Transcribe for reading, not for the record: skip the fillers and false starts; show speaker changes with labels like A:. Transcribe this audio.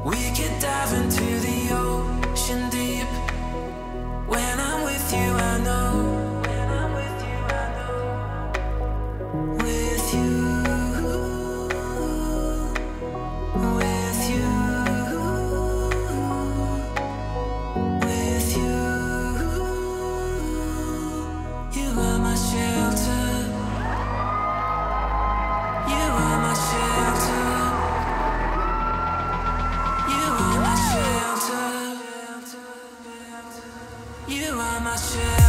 A: We could dive into the ocean deep. When I'm with you, I know. With you, with you, with you. You are my shelter. You are my shelter. You are my shelter. You are my shelter.